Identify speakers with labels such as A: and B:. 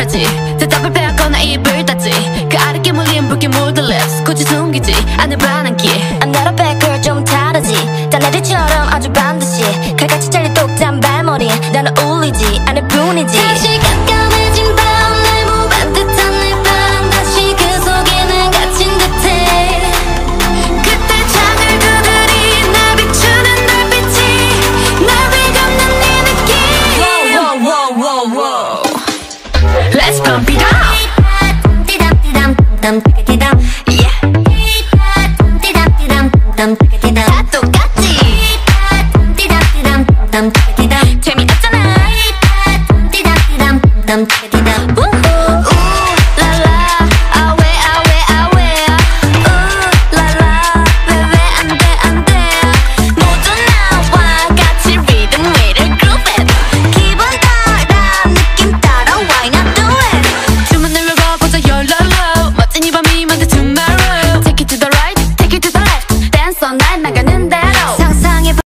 A: 하지 대답을 빼앗거나 입을 닫지 그 아랫게 물린 붉게 물든 lips 굳이 숨기지 않을 반항기
B: I'm not a bad girl 좀 다르지 딴 애들처럼 아주 반드시 칼같이 잘린 똑단 발머리 나는 울리지 않을 뿐이지 다시 가까이